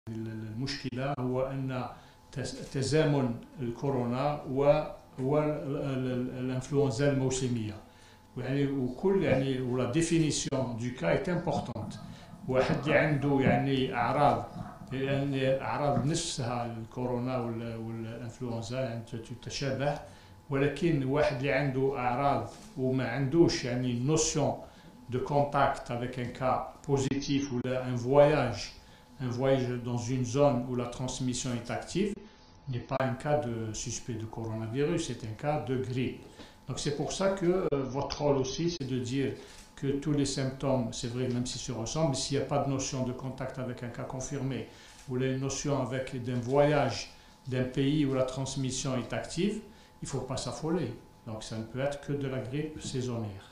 المشكلة هو أن تزامن الكورونا والانفلونزا الموسمية، يعني وكل يعني ولا ديفينيسيون دو كا ايت امبورطونت. واحد اللي عنده يعني اعراض، يعني الاعراض نفسها الكورونا والانفلونزا يعني تتشابه، ولكن واحد اللي عنده اعراض وما عندوش يعني نوسيون de contact avec un cas positif ou un voyage dans une zone où la transmission est active, n'est pas un cas de suspect de coronavirus, c'est un cas de grippe. Donc c'est pour ça que votre rôle aussi, c'est de dire que tous les symptômes, c'est vrai, même s'ils se ressemblent, s'il n'y a pas de notion de contact avec un cas confirmé, ou une notion avec d'un voyage d'un pays où la transmission est active, il ne faut pas s'affoler. Donc ça ne peut être que de la grippe saisonnière.